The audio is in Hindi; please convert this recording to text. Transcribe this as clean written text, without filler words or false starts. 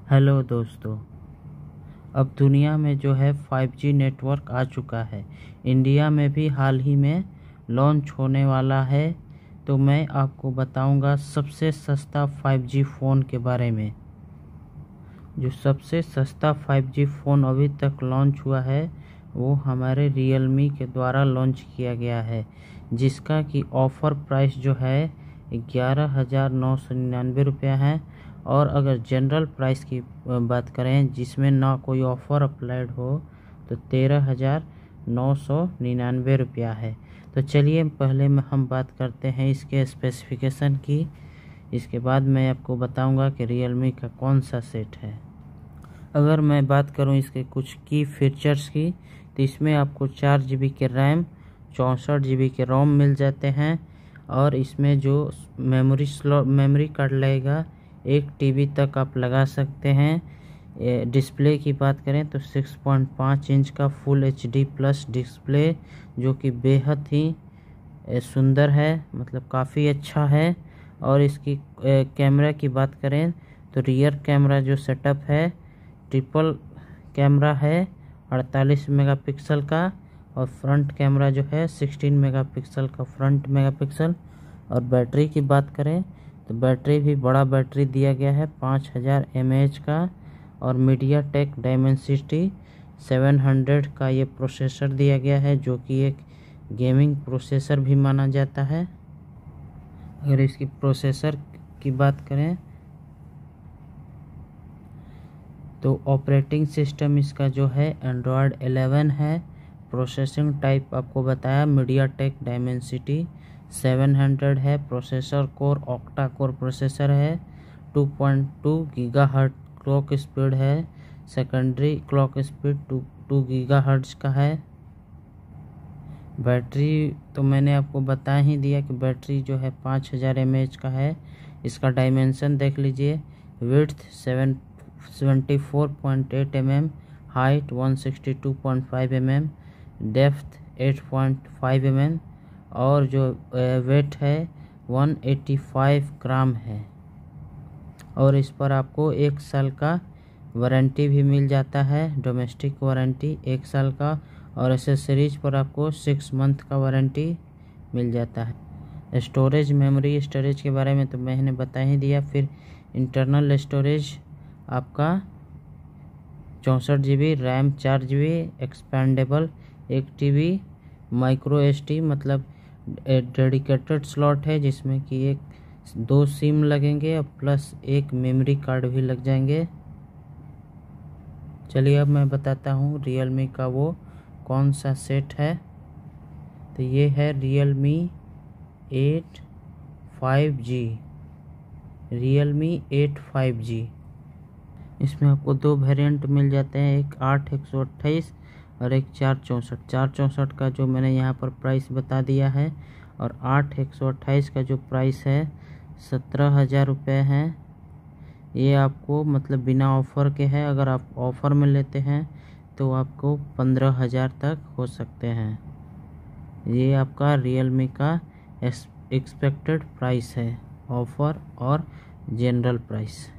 हेलो दोस्तों। अब दुनिया में जो है 5G नेटवर्क आ चुका है। इंडिया में भी हाल ही में लॉन्च होने वाला है। तो मैं आपको बताऊंगा सबसे सस्ता 5G फ़ोन के बारे में। जो सबसे सस्ता 5G फ़ोन अभी तक लॉन्च हुआ है वो हमारे Realme के द्वारा लॉन्च किया गया है, जिसका कि ऑफ़र प्राइस जो है 11,999 रुपया है। और अगर जनरल प्राइस की बात करें जिसमें ना कोई ऑफ़र अप्लाइड हो तो 13,999 रुपया है। तो चलिए पहले में हम बात करते हैं इसके स्पेसिफिकेशन की। इसके बाद मैं आपको बताऊंगा कि Realme का कौन सा सेट है। अगर मैं बात करूं इसके कुछ की फीचर्स की तो इसमें आपको 4 GB के रैम, 64 GB के रोम मिल जाते हैं। और इसमें जो मेमोरी कार्ड लगेगा 1 TB तक आप लगा सकते हैं। डिस्प्ले की बात करें तो 6.5 इंच का फुल HD प्लस डिस्प्ले, जो कि बेहद ही सुंदर है, मतलब काफ़ी अच्छा है। और इसकी कैमरा की बात करें तो रियर कैमरा जो सेटअप है ट्रिपल कैमरा है 48 मेगापिक्सल का, और फ्रंट कैमरा जो है 16 मेगापिक्सल का फ्रंट मेगापिक्सल। और बैटरी की बात करें तो बैटरी भी बड़ा बैटरी दिया गया है 5000 mAh का। और MediaTek Dimensity 700 का ये प्रोसेसर दिया गया है, जो कि एक गेमिंग प्रोसेसर भी माना जाता है। अगर इसकी प्रोसेसर की बात करें तो ऑपरेटिंग सिस्टम इसका जो है Android 11 है। प्रोसेसिंग टाइप आपको बताया MediaTek Dimensity 700 है। Processor core octa core processor है। 2.2 गीगाहर्ट्ज क्लॉक स्पीड है। सेकेंडरी क्लॉक स्पीड 2 गीगाहर्ट्ज का है। बैटरी तो मैंने आपको बता ही दिया कि बैटरी जो है 5000 mAh का है। इसका डायमेंशन देख लीजिए, width 74.8 mm, height 162.5 mm, depth 8.5 mm, और जो वेट है 185 ग्राम है। और इस पर आपको 1 साल का वारंटी भी मिल जाता है, डोमेस्टिक वारंटी 1 साल का। और एसेसरीज पर आपको 6 मंथ का वारंटी मिल जाता है। मेमोरी स्टोरेज के बारे में तो मैंने बता ही दिया। फिर इंटरनल स्टोरेज आपका 64 GB, RAM 4 GB, expandable 1 TB, micro SD मतलब डेडिकेटेड स्लॉट है, जिसमें कि 2 सिम लगेंगे और प्लस 1 मेमोरी कार्ड भी लग जाएंगे। चलिए अब मैं बताता हूँ Realme का वो कौन सा सेट है। तो ये है Realme 8 5G, Realme 8 5G। इसमें आपको 2 वेरिएंट मिल जाते हैं, एक 8/128 और एक 4/64। 4/64 का जो मैंने यहाँ पर प्राइस बता दिया है, और 8/128 का जो प्राइस है 17,000 रुपये है। ये आपको मतलब बिना ऑफ़र के है। अगर आप ऑफ़र में लेते हैं तो आपको 15,000 तक हो सकते हैं। ये आपका Realme का एक्सपेक्टेड प्राइस है, ऑफ़र और जनरल प्राइस।